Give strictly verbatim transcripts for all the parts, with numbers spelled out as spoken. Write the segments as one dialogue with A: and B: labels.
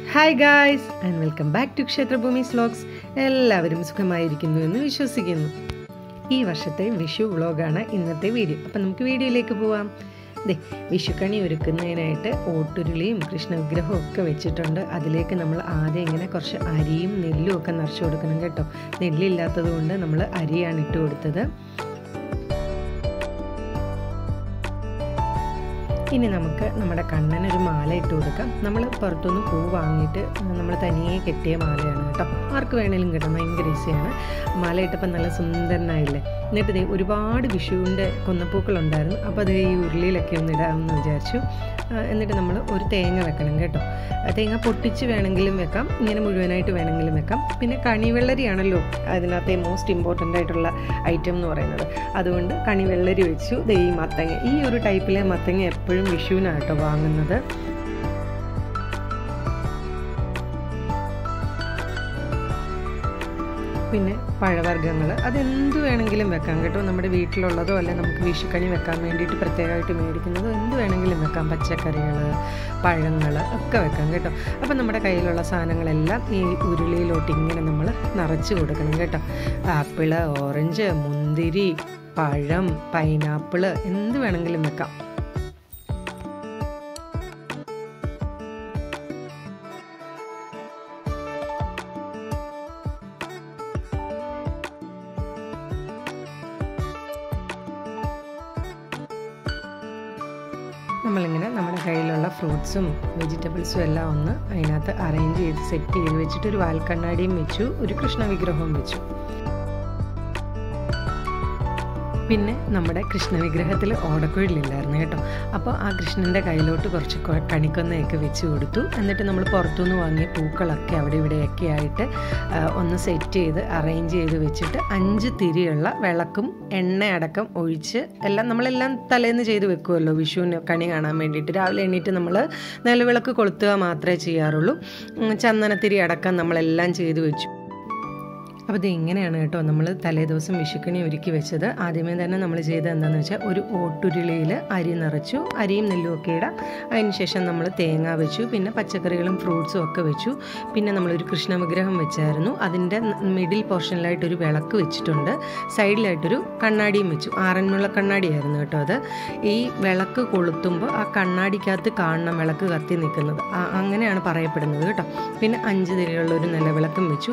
A: Hi guys and welcome back to KshethraBhoomi'sVlogs. എല്ലാവരും സുഖമായിരിക്കുന്നു എന്ന് വിശ്വസിക്കുന്നു. ഈ വർഷത്തെ വിഷു വ്ലോഗാണ് ഇന്നത്തെ വീഡിയോ. അപ്പോൾ നമുക്ക് വീഡിയോയിലേക്ക് പോവാം. ദേ വിഷുക്കണി ഒരുക്കുന്നതിനായിട്ട് ഓട്ടുരുളിയും കൃഷ്ണവിഗ്രഹവും ഒക്കെ വെച്ചിട്ടുണ്ട്. അതിലേക്ക് നമ്മൾ ആദ്യം ഇങ്ങനെ കുറച്ച് അരിയും നെല്ലും ഒക്കെ നിറച്ച് കൊടുക്കണം കേട്ടോ. നെല്ലില്ലാത്തത് കൊണ്ട് നമ്മൾ അരിയാണ് ഇട്ട് കൊടുത്തത്. ഇനി നമുക്ക് നമ്മുടെ കണ്ണനൊരു മാല ഇട്ട് കൊടുക്കാം. നമ്മൾ പുറത്തുനിന്ന് പൂ വാങ്ങിയിട്ട് നമ്മൾ തനിയെ കെട്ടിയ മാലയാണ് കേട്ടോ. ആർക്ക് വേണേലും കിട്ടാം, ഭയങ്കര ഈസിയാണ്. മാല ഇട്ടപ്പോൾ നല്ല സുന്ദരനായില്ലേ. എന്നിട്ട് ദേ ഒരുപാട് വിഷുവിൻ്റെ കൊന്നപ്പൂക്കളുണ്ടായിരുന്നു. അപ്പോൾ അത് ഈ ഉരുളിയിലൊക്കെ ഒന്ന് ഇടാമെന്ന് വിചാരിച്ചു. എന്നിട്ട് നമ്മൾ ഒരു തേങ്ങ വെക്കണം കേട്ടോ. തേങ്ങ പൊട്ടിച്ച് വേണമെങ്കിലും വെക്കാം, ഇങ്ങനെ മുഴുവനായിട്ട് വേണമെങ്കിലും വെക്കാം. പിന്നെ കണിവെള്ളരിയാണല്ലോ അതിനകത്തെ മോസ്റ്റ് ഇമ്പോർട്ടൻ്റ് ആയിട്ടുള്ള ഐറ്റം എന്ന് പറയുന്നത്. അതുകൊണ്ട് കണിവെള്ളരി വെച്ചു. ദേ ഈ മത്തങ്ങ, ഈ ഒരു ടൈപ്പിലെ മത്തങ്ങ എപ്പോഴും വിഷുവിനാട്ടോ വാങ്ങുന്നത്. പിന്നെ പഴവർഗ്ഗങ്ങൾ അതെന്ത് വേണമെങ്കിലും വെക്കാം കേട്ടോ. നമ്മുടെ വീട്ടിലുള്ളതോ അല്ലെ നമുക്ക് വിഷുക്കണി വെക്കാൻ വേണ്ടിയിട്ട് പ്രത്യേകമായിട്ട് മേടിക്കുന്നതോ എന്ത് വേണമെങ്കിലും വെക്കാം. പച്ചക്കറികൾ, പഴങ്ങൾ ഒക്കെ വെക്കാം കേട്ടോ. അപ്പം നമ്മുടെ കയ്യിലുള്ള സാധനങ്ങളെല്ലാം ഈ ഉരുളിയിലോട്ട് ഇങ്ങനെ നമ്മൾ നിറച്ച് കൊടുക്കണം കേട്ടോ. ആപ്പിള്, ഓറഞ്ച്, മുന്തിരി, പഴം, പൈനാപ്പിള് എന്ത് വേണമെങ്കിലും വെക്കാം. നമ്മളിങ്ങനെ നമ്മുടെ കയ്യിലുള്ള ഫ്രൂട്ട്സും വെജിറ്റബിൾസും എല്ലാം ഒന്ന് അതിനകത്ത് അറേഞ്ച് ചെയ്ത് സെറ്റ് ചെയ്ത് വെച്ചിട്ട് ഒരു വാൽക്കണ്ണാടിയും വെച്ചു, ഒരു കൃഷ്ണ വിഗ്രഹവും വെച്ചു. പിന്നെ നമ്മുടെ കൃഷ്ണ വിഗ്രഹത്തിൽ ഓടക്കുഴലില്ലായിരുന്നു കേട്ടോ. അപ്പോൾ ആ കൃഷ്ണൻ്റെ കയ്യിലോട്ട് കുറച്ച് കണിക്കൊന്നയൊക്കെ വെച്ച് കൊടുത്തു. എന്നിട്ട് നമ്മൾ പുറത്തുനിന്ന് വാങ്ങിയ പൂക്കളൊക്കെ അവിടെ ഇവിടെയൊക്കെ ആയിട്ട് ഒന്ന് സെറ്റ് ചെയ്ത് അറേഞ്ച് ചെയ്ത് വെച്ചിട്ട് അഞ്ച് തിരിയുള്ള വിളക്കും എണ്ണ അടക്കം ഒഴിച്ച് എല്ലാം നമ്മളെല്ലാം തലേന്ന് ചെയ്ത് വെക്കുമല്ലോ വിഷുവിന് കണി കാണാൻ വേണ്ടിയിട്ട്. രാവിലെ എണീറ്റ് നമ്മൾ നിലവിളക്ക് കൊളുത്തുക മാത്രമേ ചെയ്യാറുള്ളൂ. ചന്ദനത്തിരി അടക്കം നമ്മളെല്ലാം ചെയ്ത് വെച്ചു. അപ്പോൾ ഇത് ഇങ്ങനെയാണ് കേട്ടോ നമ്മൾ തലേ ദിവസം വിഷുക്കണി ഒരുക്കി വെച്ചത്. ആദ്യമേ തന്നെ നമ്മൾ ചെയ്തത് എന്താണെന്ന് വെച്ചാൽ ഒരു ഓട്ടുരുളിയിൽ അരി നിറച്ചു, അരിയും നെല്ലും ഒക്കെ ഇടാം. അതിന് ശേഷം നമ്മൾ തേങ്ങ വെച്ചു, പിന്നെ പച്ചക്കറികളും ഫ്രൂട്ട്സും ഒക്കെ വെച്ചു. പിന്നെ നമ്മളൊരു കൃഷ്ണ വിഗ്രഹം വെച്ചായിരുന്നു. അതിൻ്റെ മിഡിൽ പോർഷനിലായിട്ടൊരു വിളക്ക് വെച്ചിട്ടുണ്ട്, സൈഡിലായിട്ടൊരു കണ്ണാടിയും വെച്ചു. ആറന്മുള കണ്ണാടിയായിരുന്നു കേട്ടോ അത്. ഈ വിളക്ക് കൊളുത്തുമ്പോൾ ആ കണ്ണാടിക്കകത്ത് കാണണം വിളക്ക് കത്തി നിൽക്കുന്നത്, അങ്ങനെയാണ് പറയപ്പെടുന്നത് കേട്ടോ. പിന്നെ അഞ്ച് തിരിയുള്ള ഒരു നിലവിളക്കും വെച്ചു.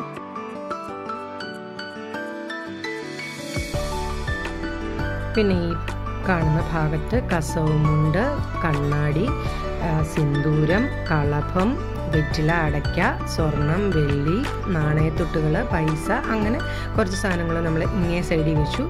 A: പിന്നെ ഈ കാണുന്ന ഭാഗത്ത് കസവുമുണ്ട്, കണ്ണാടി, സിന്ദൂരം, കളഭം, വെറ്റില, അടയ്ക്ക, സ്വർണം, വെള്ളി, നാണയത്തുട്ടുകൾ, പൈസ, അങ്ങനെ കുറച്ച് സാധനങ്ങൾ നമ്മൾ ഇങ്ങേ സൈഡിൽ വെച്ചു.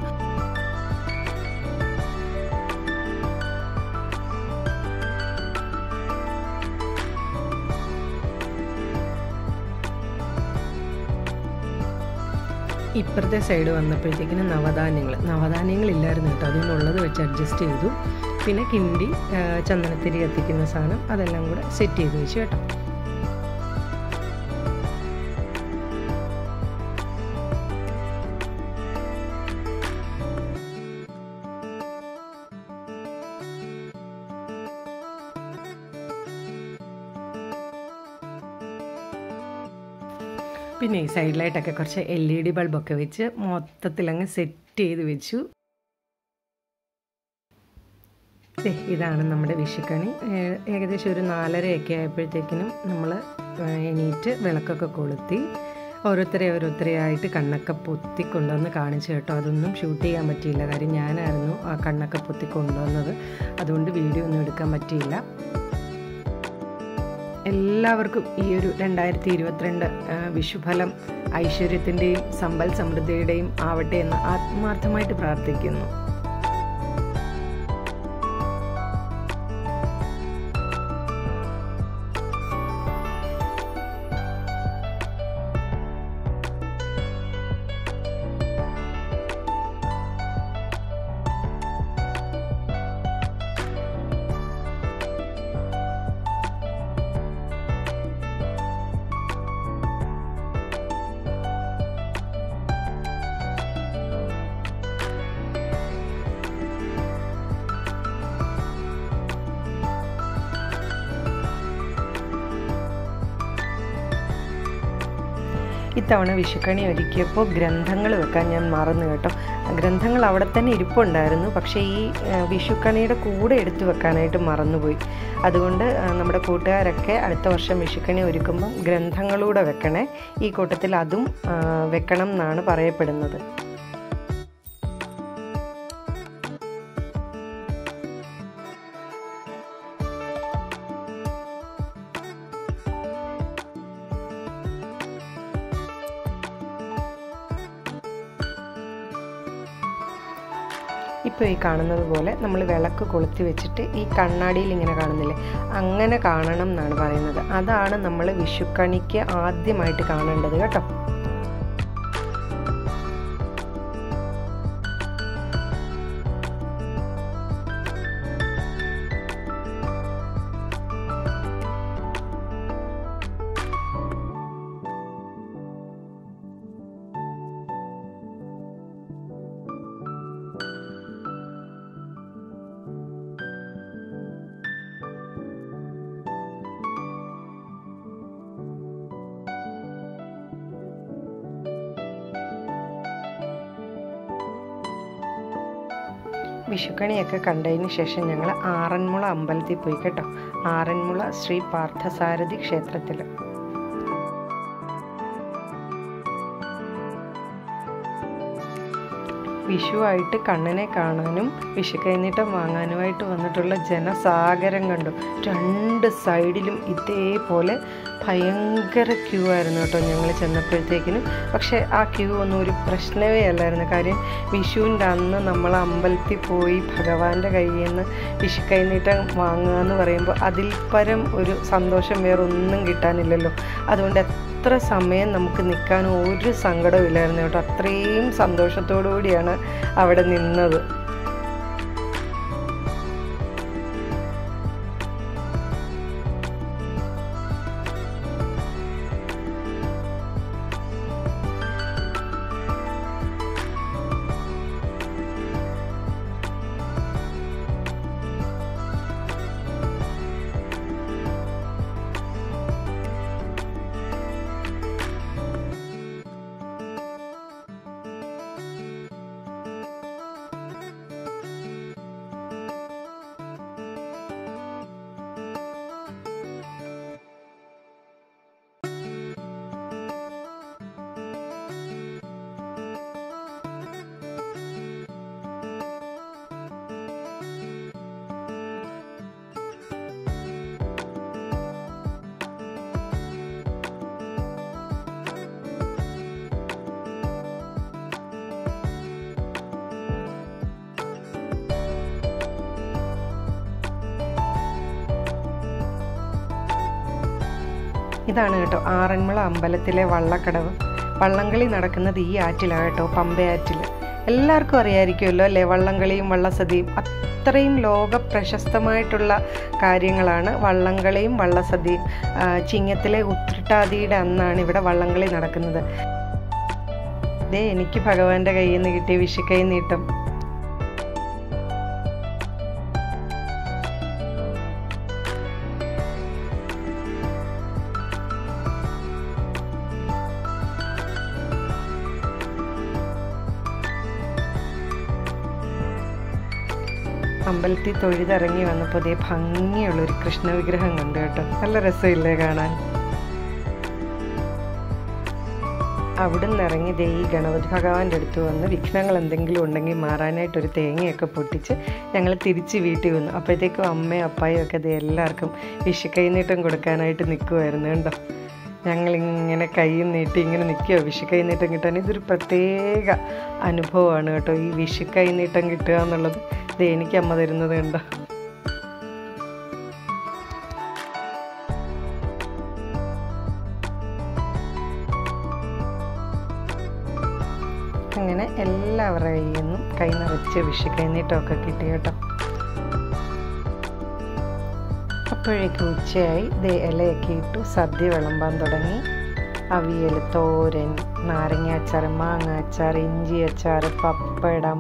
A: ഇപ്പുറത്തെ സൈഡ് വന്നപ്പോഴത്തേക്കിന് നവധാന്യങ്ങൾ നവധാന്യങ്ങളില്ലായിരുന്നു കേട്ടോ. അതുകൊണ്ടുള്ളത് വെച്ച് അഡ്ജസ്റ്റ് ചെയ്തു. പിന്നെ കിണ്ടി, ചന്ദനത്തിരി കത്തിക്കുന്ന സാധനം അതെല്ലാം കൂടെ സെറ്റ് ചെയ്ത് വെച്ചു കേട്ടോ. പിന്നെ ഈ സൈഡിലായിട്ടൊക്കെ കുറച്ച് എൽ ഇ ഡി ബൾബൊക്കെ വെച്ച് മൊത്തത്തിലങ്ങ് സെറ്റ് ചെയ്ത് വെച്ചു. ഇതാണ് നമ്മുടെ വിഷുക്കണി. ഏകദേശം ഒരു നാലരയൊക്കെ ആയപ്പോഴത്തേക്കിനും നമ്മൾ എണീറ്റ് വിളക്കൊക്കെ കൊളുത്തി ഓരോരുത്തരെ ഓരോരുത്തരെ ആയിട്ട് കണ്ണൊക്കെ പൊത്തി കൊണ്ടുവന്ന് കാണിച്ചു കേട്ടോ. അതൊന്നും ഷൂട്ട് ചെയ്യാൻ പറ്റിയില്ല, കാര്യം ഞാനായിരുന്നു ആ കണ്ണൊക്കെ പൊത്തി കൊണ്ടുവന്നത്. അതുകൊണ്ട് വീഡിയോ ഒന്നും എടുക്കാൻ പറ്റിയില്ല. എല്ലാവർക്കും ഈ ഒരു രണ്ടായിരത്തി ഇരുപത്തിരണ്ട് വിഷുഫലം ഐശ്വര്യത്തിൻ്റെയും സമ്പൽ സമൃദ്ധിയുടെയും ആവട്ടെ എന്ന് ആത്മാർത്ഥമായിട്ട് പ്രാർത്ഥിക്കുന്നു. ഇത്തവണ വിഷുക്കണി ഒരുക്കിയപ്പോൾ ഗ്രന്ഥങ്ങൾ വെക്കാൻ ഞാൻ മറന്നു കേട്ടോ. ഗ്രന്ഥങ്ങൾ അവിടെ തന്നെ ഇരിപ്പുണ്ടായിരുന്നു, പക്ഷേ ഈ വിഷുക്കണിയുടെ കൂടെ എടുത്തു വെക്കാനായിട്ട് മറന്നുപോയി. അതുകൊണ്ട് നമ്മുടെ കൂട്ടുകാരൊക്കെ അടുത്ത വർഷം വിഷുക്കണി ഒരുക്കുമ്പം ഗ്രന്ഥങ്ങളൂടെ വെക്കണേ. ഈ കൂട്ടത്തിൽ അതും വെക്കണം എന്നാണ് പറയപ്പെടുന്നത്. ഇപ്പോൾ ഈ കാണുന്നത് പോലെ നമ്മൾ വിളക്ക് കൊളുത്തി വെച്ചിട്ട് ഈ കണ്ണാടിയിൽ ഇങ്ങനെ കാണുന്നില്ലേ, അങ്ങനെ കാണണം എന്നാണ് പറയുന്നത്. അതാണ് നമ്മൾ വിഷുക്കണിക്ക് ആദ്യമായിട്ട് കാണേണ്ടത് കേട്ടോ. വിഷുക്കണിയൊക്കെ കണ്ടതിന് ശേഷം ഞങ്ങൾ ആറന്മുള അമ്പലത്തിൽ പോയി കേട്ടോ. ആറന്മുള ശ്രീ പാർത്ഥസാരഥി ക്ഷേത്രത്തിൽ. വിഷുവായിട്ട് കണ്ണനെ കാണാനും വിഷു കൈനീട്ടം വാങ്ങാനുമായിട്ട് വന്നിട്ടുള്ള ജനസാഗരം കണ്ടു. രണ്ട് സൈഡിലും ഇതേപോലെ ഭയങ്കര ക്യൂ ആയിരുന്നു കേട്ടോ ഞങ്ങൾ ചെന്നപ്പോഴത്തേക്കിനും. പക്ഷേ ആ ക്യൂ ഒന്നും ഒരു പ്രശ്നമേ അല്ലായിരുന്നു. കാര്യം വിഷുവിൻ്റെ അന്ന് നമ്മൾ അമ്പലത്തിൽ പോയി ഭഗവാന്റെ കയ്യിൽ നിന്ന് വിഷു കൈനീട്ടം വാങ്ങുക എന്ന് പറയുമ്പോൾ അതിൽ പരം ഒരു സന്തോഷം വേറൊന്നും കിട്ടാനില്ലല്ലോ. അതുകൊണ്ട് എത്ര സമയം നമുക്ക് നിൽക്കാൻ ഒരു സങ്കടവും ഇല്ലായിരുന്നു കേട്ടോ. അത്രയും സന്തോഷത്തോടു കൂടിയാണ് അവിടെ നിന്നത്. ഇതാണ് കേട്ടോ ആറന്മുള അമ്പലത്തിലെ വള്ളക്കടവ്. വള്ളംകളി നടക്കുന്നത് ഈ ആറ്റിലാണ് കേട്ടോ, പമ്പയാറ്റിൽ. എല്ലാവർക്കും അറിയാമായിരിക്കുമല്ലോ അല്ലേ വള്ളംകളിയും വള്ളസദ്യയും. അത്രയും ലോക പ്രശസ്തമായിട്ടുള്ള കാര്യങ്ങളാണ് വള്ളംകളിയും വള്ളസദ്യയും. ചിങ്ങത്തിലെ ഉത്രട്ടാതിയുടെ അന്നാണ് ഇവിടെ വള്ളംകളി നടക്കുന്നത്. ദേ എനിക്ക് ഭഗവാന്റെ കയ്യിൽ നിന്ന് കിട്ടിയ വിഷുക്കൈ നീട്ടം. അമ്പലത്തിൽ തൊഴുതിറങ്ങി വന്നപ്പോൾ അതേ ഭംഗിയുള്ളൊരു കൃഷ്ണ വിഗ്രഹം കണ്ടു കേട്ടോ. നല്ല രസമില്ലേ കാണാൻ. അവിടുന്ന് ഇറങ്ങി ദേ ഈ ഗണപതി ഭഗവാന്റെ അടുത്ത് വന്ന് വിഘ്നങ്ങൾ എന്തെങ്കിലും ഉണ്ടെങ്കിൽ മാറാനായിട്ടൊരു തേങ്ങയൊക്കെ പൊട്ടിച്ച് ഞങ്ങൾ തിരിച്ച് വീട്ടിൽ വന്നു. അപ്പോഴത്തേക്കും അമ്മയും അപ്പായും ഒക്കെ ദേ എല്ലാവർക്കും വിഷു കൈനീട്ടം കൊടുക്കാനായിട്ട് നിൽക്കുമായിരുന്നു കേട്ടോ. ഞങ്ങളിങ്ങനെ കൈ നീട്ടി ഇങ്ങനെ നിൽക്കുകയോ വിഷു കൈനീട്ടം കിട്ടാൻ. ഇതൊരു പ്രത്യേക അനുഭവമാണ് കേട്ടോ ഈ വിഷു കൈനീട്ടം കിട്ടുക എന്നുള്ളത്. ഇത് എനിക്ക് അമ്മ തരുന്നത് കണ്ടോ. അങ്ങനെ എല്ലാവരുടെ കയ്യിൽ നിന്നും കൈ നിറച്ച് വിഷു കൈനീട്ടമൊക്കെ കിട്ടി കേട്ടോ. അപ്പോഴേക്കും ഉച്ചയായി. ദേ ഇലയൊക്കെ ഇട്ടു സദ്യ വിളമ്പാൻ തുടങ്ങി. അവിയൽ, തോരൻ, നാരങ്ങ അച്ചാർ, മാങ്ങ അച്ചാർ, ഇഞ്ചി അച്ചാർ, പപ്പടം.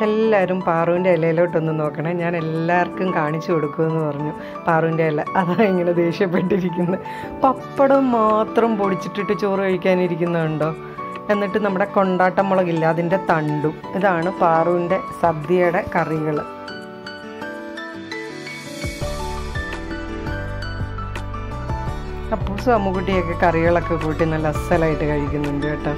A: എല്ലാവരും പാറുവിൻ്റെ ഇലയിലോട്ടൊന്ന് നോക്കണേ, ഞാൻ എല്ലാവർക്കും കാണിച്ചു കൊടുക്കുമെന്ന് പറഞ്ഞു. പാറുവിൻ്റെ ഇല അതാ ഇങ്ങനെ ദേഷ്യപ്പെട്ടിരിക്കുന്നത്. പപ്പടം മാത്രം പൊടിച്ചിട്ടിട്ട് ചോറ് കഴിക്കാനിരിക്കുന്നുണ്ടോ? എന്നിട്ട് നമ്മുടെ കൊണ്ടാട്ടം മുളകില്ല അതിൻ്റെ തണ്ടും. ഇതാണ് പാറുവിൻ്റെ സദ്യയുടെ കറികൾ. അപ്പൂസും അമ്മുകുട്ടിയൊക്കെ കറികളൊക്കെ കൂട്ടി നല്ല അസലായിട്ട് കഴിക്കുന്നുണ്ട് കേട്ടോ.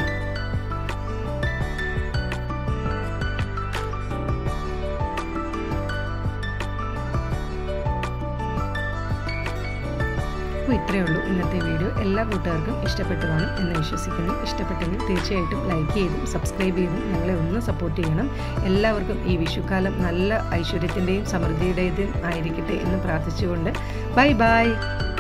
A: അപ്പോൾ ഇത്രയേ ഉള്ളൂ ഇന്നത്തെ വീഡിയോ. എല്ലാ കൂട്ടുകാർക്കും ഇഷ്ടപ്പെട്ടു കാണും എന്ന് വിശ്വസിക്കുന്നു. ഇഷ്ടപ്പെട്ടെങ്കിൽ തീർച്ചയായിട്ടും ലൈക്ക് ചെയ്തും സബ്സ്ക്രൈബ് ചെയ്തും ഞങ്ങളെ ഒന്ന് സപ്പോർട്ട് ചെയ്യണം. എല്ലാവർക്കും ഈ വിഷുക്കാലം നല്ല ഐശ്വര്യത്തിൻ്റെയും സമൃദ്ധിയുടേതും ആയിരിക്കട്ടെ എന്ന് പ്രാർത്ഥിച്ചുകൊണ്ട് ബൈ ബൈ.